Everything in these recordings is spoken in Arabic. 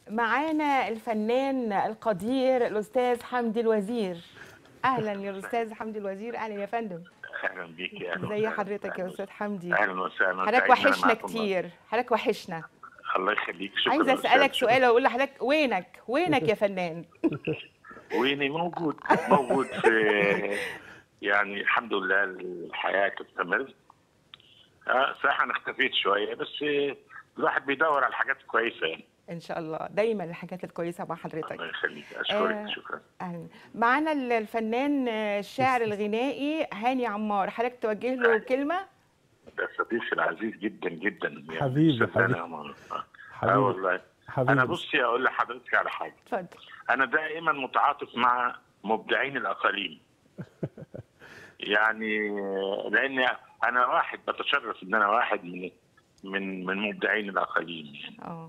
معانا الفنان القدير الأستاذ حمدي الوزير. أهلا يا أستاذ حمدي الوزير، أهلا يا فندم. اهلا بيك يا اهلا زي وسهلا. حضرتك يا أستاذ حمدي؟ اهلا وسهلا. حضرتك سعيد إن أنا وحشنا معاكم. كتير، حضرتك وحشنا. الله يخليك. شكرا. عايزة أسألك شكرا. سؤال وأقول لحضرتك وينك يا فنان؟ ويني موجود في، يعني الحمد لله الحياه تستمر. صح انا اختفيت شويه بس الواحد بيدور على الحاجات الكويسه يعني. إن شاء الله دايما الحاجات الكويسة مع الله حضرتك. يخليك. اشكرك. شكرا. أهلا. معانا الفنان الشاعر الغنائي هاني عمار، حضرتك توجه له كلمة؟ ده صديقي العزيز جدا جدا يعني. حبيبي حبيبي والله. حبيبي. انا بصي اقول لحضرتك على حاجه. اتفضل. انا دائما متعاطف مع مبدعين الاقاليم. يعني لان انا واحد بتشرف ان انا واحد من مبدعين الاقاليم يعني.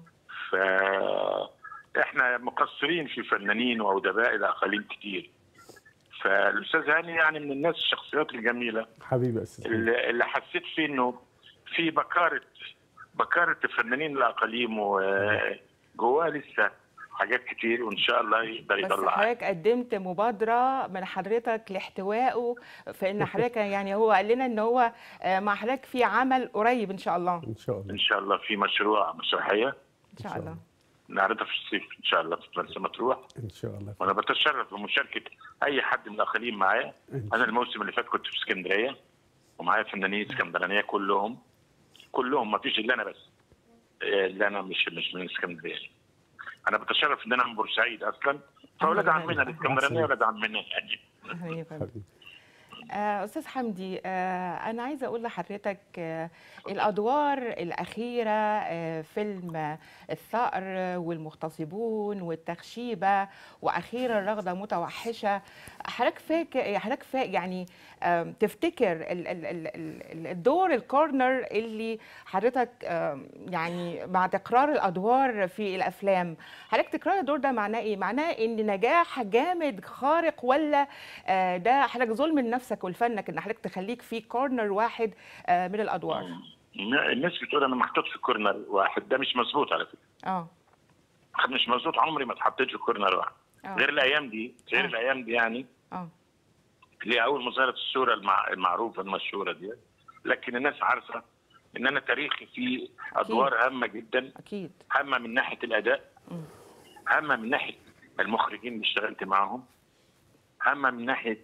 فاحنا مقصرين في فنانين وادباء الاقاليم كتير. فالاستاذ هاني يعني من الناس الشخصيات الجميله حبيبي استاذ اللي حسيت فيه انه في بكاره الفنانين الاقاليم، وجواه لسه حاجات كتير وان شاء الله يقدر بس يطلعها. حضرتك قدمت مبادره من حضرتك لاحتوائه، فان حضرتك يعني هو قال لنا ان هو مع حضرتك في عمل قريب ان شاء الله. ان شاء الله. ان شاء الله في مسرحيه ان شاء الله نعرضها في الصيف ان شاء الله في مرسى مطروح. ان شاء الله. وانا بتشرف بمشاركه اي حد من الاقاليم معايا. انا الموسم اللي فات كنت في اسكندريه ومعايا فنانين اسكندرانيه كلهم ما فيش الا انا بس اللي انا مش من اسكندريه. انا بتشرف ان انا من بورسعيد اصلا، فاولاد عمنا الاسكندرانيه ولاد عمنا يعني. أستاذ حمدي، أنا عايزة أقول لحضرتك الأدوار الأخيرة، فيلم الثأر والمغتصبون والتخشيبة وأخيرا رغدة متوحشة، حضرتك يعني تفتكر الدور الكورنر اللي حضرتك يعني مع تكرار الأدوار في الأفلام، حضرتك تكرار الدور ده معناه إيه؟ معناه إن نجاح جامد خارق، ولا ده حضرتك ظلم لنفسك ولفنك ان حضرتك تخليك في كورنر واحد من الادوار؟ الناس بتقول انا محطوط في كورنر واحد، ده مش مظبوط على فكره. مش مظبوط، عمري ما اتحطيت في كورنر واحد. غير الايام دي يعني. اللي اول ما ظهرت الصوره المعروفه المشهوره دي، لكن الناس عارفه ان انا تاريخي في ادوار هامه جدا. اكيد. هامه من ناحيه الاداء، هامه من ناحيه المخرجين اللي اشتغلت معاهم، هامه من ناحيه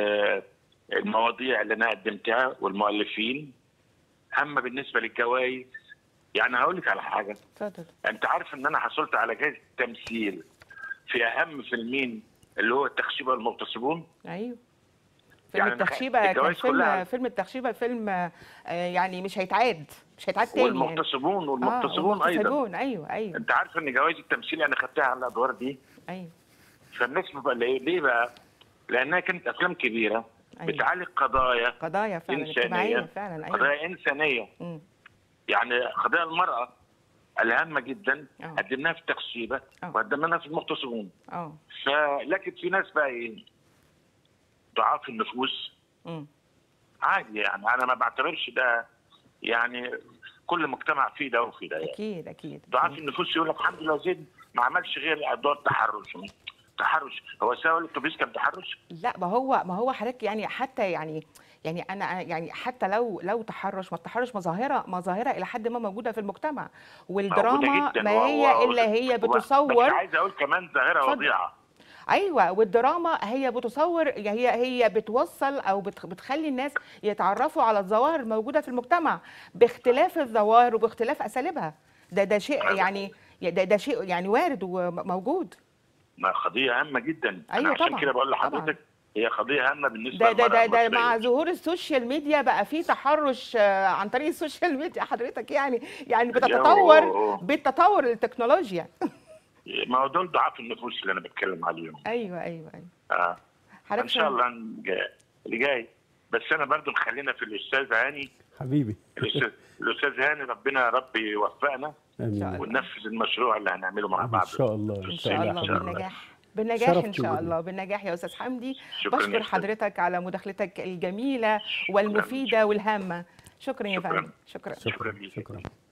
المواضيع اللي انا قدمتها والمؤلفين، هامه بالنسبه للجوائز. يعني هقول لك على حاجه. اتفضل. انت عارف ان انا حصلت على جائزه تمثيل في اهم فيلمين اللي هو التخشيبه والمغتصبون. ايوه. فيلم التخشيبه كان فيلم التخشيبه فيلم يعني مش هيتعاد تاني. والمغتصبون ايضا. ايوه. انت عارف ان جوائز التمثيل انا خدتها على الادوار دي. ايوه. فالناس بقى ليه بقى؟ لانها كانت افلام كبيره. أيوة. بتعالج قضايا فعلا اجتماعيه فعلا. أيوة. قضايا انسانيه. يعني قضايا المراه الهامه جدا قدمناها في التخشيبه وقدمناها في المغتصبون. لكن في ناس بقى ايه؟ ضعاف النفوس. عادي يعني، انا ما بعتبرش ده يعني كل مجتمع فيه ده وفيه ده يعني. اكيد. ضعاف النفوس يقول لك الحمد لله زيد ما عملش غير ادوار تحرش. هو سواء الاتوبيس كان تحرش؟ لا، ما هو حضرتك يعني حتى يعني انا يعني حتى لو تحرش، ما التحرش مظاهره الى حد ما موجوده في المجتمع، والدراما ما هي الا هي بتصور. بس عايز اقول كمان ظاهره وضيعه. ايوه، والدراما هي بتصور، هي بتوصل او بتخلي الناس يتعرفوا على الظواهر الموجوده في المجتمع باختلاف الظواهر وباختلاف اساليبها. ده شيء يعني، ده شيء يعني وارد وموجود. ما قضيه هامه جدا. أيوة عشان طبعا. كده بقول لحضرتك هي قضيه هامه بالنسبه ده مع ظهور السوشيال ميديا بقى في تحرش عن طريق السوشيال ميديا حضرتك، يعني بتتطور بالتطور التكنولوجيا. ما هو دول ضعاف النفوس اللي انا بتكلم عليهم. ايوه. ان شاء الله اللي جاي. بس انا برضو خلينا في الاستاذ هاني حبيبي. الاستاذ هاني ربنا يا رب يوفقنا وننفذ المشروع اللي هنعمله مع بعض ان شاء الله. بالنجاح ان شاء الله. بالنجاح يا استاذ حمدي. بشكر حضرتك على مداخلتك الجميله والمفيده والهامه. شكرا يا فندم. شكرا.